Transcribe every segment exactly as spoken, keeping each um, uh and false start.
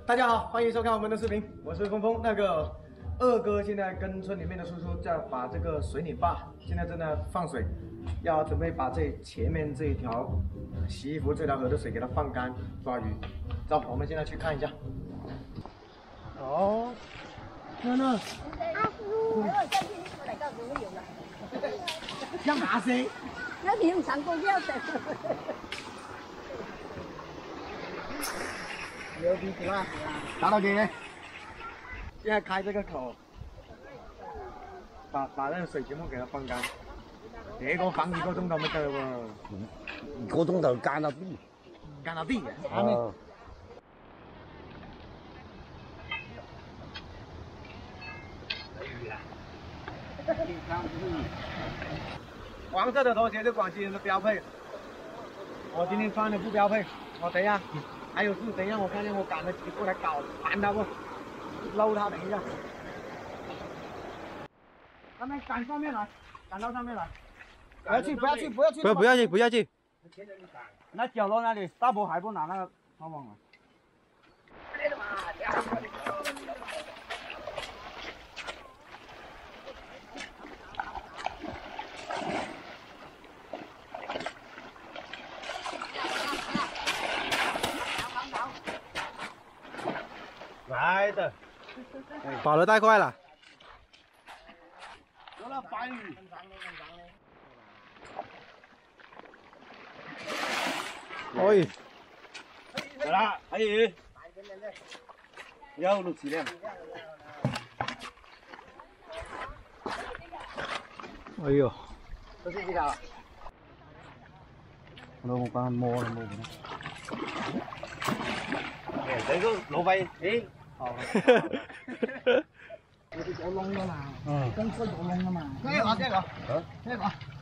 大家好，欢迎收看我们的视频，我是峰峰。那个二哥现在跟村里面的叔叔在把这个水拧坝，现在正在放水，要准备把这前面这一条洗衣服这条河的水给它放干抓鱼。走，我们现在去看一下。哦，看那。阿叔，像哪些？ 那你用上公交的。 牛逼是吧？打到给呢？现在开这个口，把把那个水全部给它放干。这个放一个钟头没得喎。 一个钟头干到底。 干到底啊！ 哦。 黄色的拖鞋是广西人的标配。我今天穿的不标配，我等一下。还有事，等一下我看见我赶着过来搞烦他不，搂他，等一下。他们赶上面来，赶到上面来。不要去，不要去，不要去。 不要不要去，不要去。 那角落那里，大伯还不拿那个抛网啊？来的， 跑得太快了。 有了白鱼。 哎， 来啦，还有，有六七两。 哎呦， 这是几条？ 我刚刚摸了摸了。 哎，这个老费，哎。好。 有窿噶嘛？ 嗯。 跟出有窿噶嘛？ 呢個，呢個， 啊？ 呢個。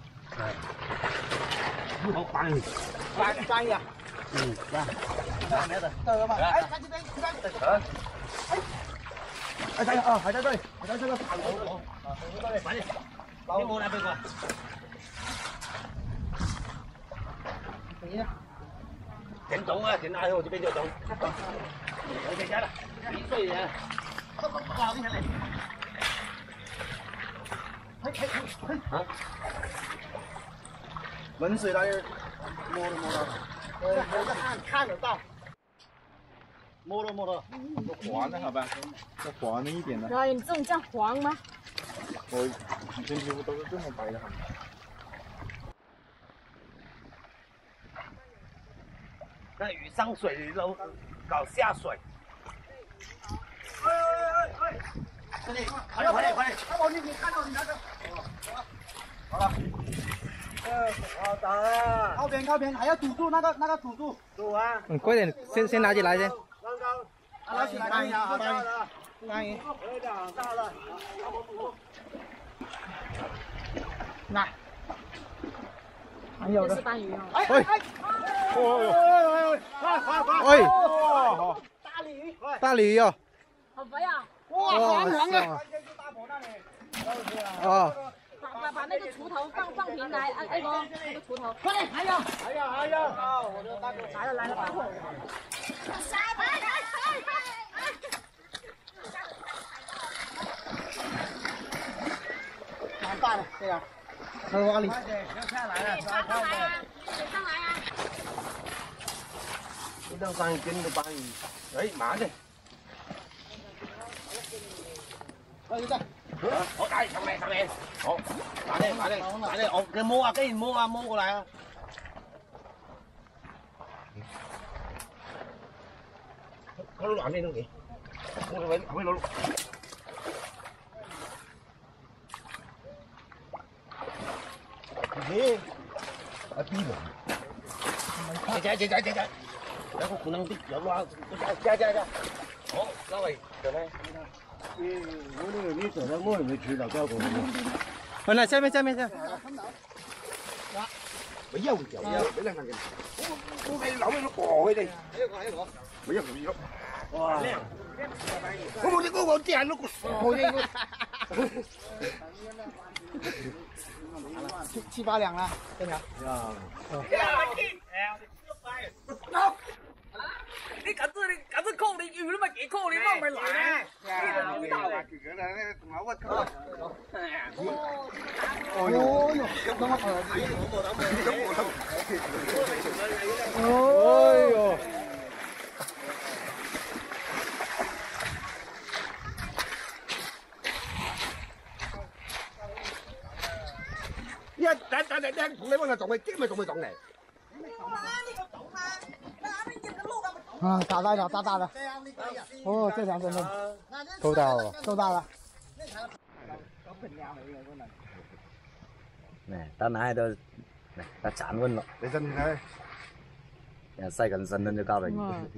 好板。 板板呀。 嗯，板。 板咩的？得了吧？哎，快去边，去边。啊。哎，在啊，还在这里，还在这个塔楼。啊，在这里，快点。别过来，别过来。等一下。 停懂啊，停下去我这边就懂。我停下了，几岁人？ 快快快，你来。嘿嘿嘿。啊？冷水那里摸都摸到，呃，看看得到，摸都摸到，都黄的好吧？这黄了一点的。 对，你这种叫黄吗？ 我以前几乎都是这么白的。 那鱼上水都搞下水。 哎哎哎哎！这里，快点快点快点！看我，你你看到你那个，好了。呃，好打了。靠边靠边，还要堵住那个那个堵住。堵啊！ 嗯，快点，先先拿起来先。 刚刚，拿起来看一下，好大的，大鱼。有点大了。来。还有的。 这是斑鱼哦。 哎哎！哦哦快快快！ 哎， 哇，大鲤鱼， 大鲤鱼哦。 好肥啊！ 哇，黄黄的。 啊。 把把把那个锄头放放平来，啊那个那个锄头。 快点，还有还有还有。啊，我的大哥来了来了，大伙。 蛮大的，这个。还有哪里？ 要下来了，上来啊！上来啊！ 呢度生根嘅斑魚，哎，慢啲。 快啲， 好，大上嚟上嚟，好，慢啲慢啲慢啲，我你摸啊，既然摸啊，摸過嚟啊。攞攞咩東西？我哋揾揾攞。咦？啊邊度？姐姐姐姐姐姐，有個可能啲有啦，姐姐姐，好，各位，做咩？我呢呢度咧，我係咪處留交過？ 回來下面下面下。 咪一會有有，俾兩個人。我我係諗咗過佢哋。一個一個。咪一個一個。哇！我冇啲嗰個啲人都我呢個。 七七八两了，这条。 呀。 你咁子你咁子扣你，有你咪幾扣你，我咪來。 哦哟，那么可哦哟。 一等等等等，同你問下撞你，激咪撞咪撞你。 啊，打大了，打大了！哦，这条真的够大了，够大了。 nè ta nãy đó nè ta chán luôn rồi để dân thế nè xây gần sân lên cho cao rồi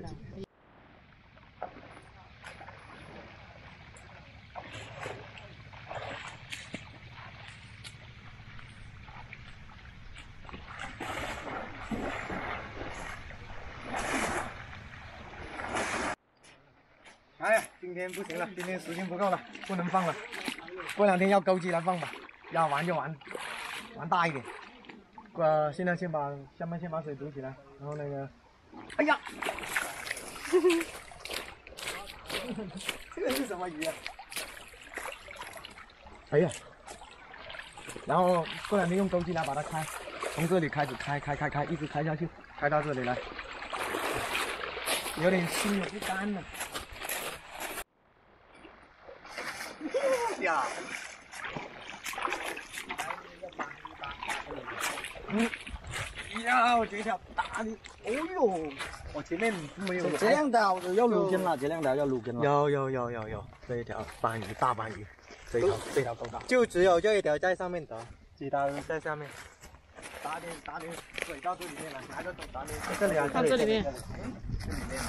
哎呀，今天不行了，今天时间不够了，不能放了，过两天要勾起来放吧，要玩就玩，玩大一点。呃，现在先把下面先把水堵起来，然后那个，哎呀，这个是什么鱼啊？哎呀，然后过两天用钩机来把它开，从这里开始开开开开，一直开下去，开到这里来，有点腥了，不干了。 呀，嗯，呀，我这条大的，哦呦，我前面没有。 这两条要撸筋了，这两条要撸筋了。 有有有有有，这一条斑鱼大斑鱼，这一条这条够大。 就只有这一条在上面的，其他的在下面。 打点打点水到这里面来，拿个手打点。 这里啊， 到这里面。 这里面。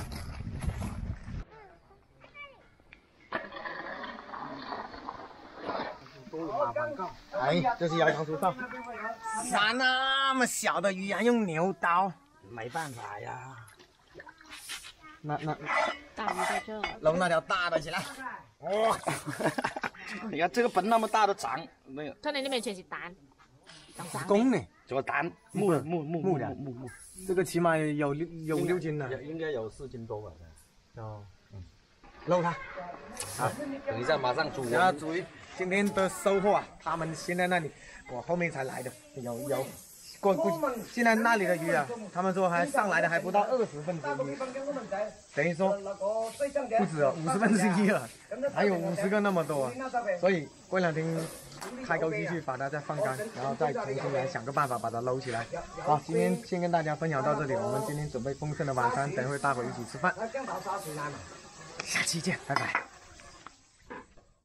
哎，这是摇长出哨。杀那么小的鱼还用牛刀， 没办法呀。 那那大鱼在这。 弄那条大的起来。哇！ 你看这个本那么大的长，那个。 它那里面全是蛋，长长的。 公呢？ 什么蛋？木木木木的木木。 这个起码有六有六斤了。 应该有四斤多吧？ 哦，嗯，捞它。 好，等一下马上煮。 然后注意。 今天的收获啊，他们先在那里，我后面才来的，有有，过估计现在那里的鱼啊，他们说还上来的还不到二十分之一，等于说不止哦，五十分之一了，还有五十个那么多啊，所以过两天开钩机去把它再放干，然后再重新来想个办法把它搂起来。好，今天先跟大家分享到这里，我们今天准备丰盛的晚餐，等会大伙一起吃饭，下期见，拜拜。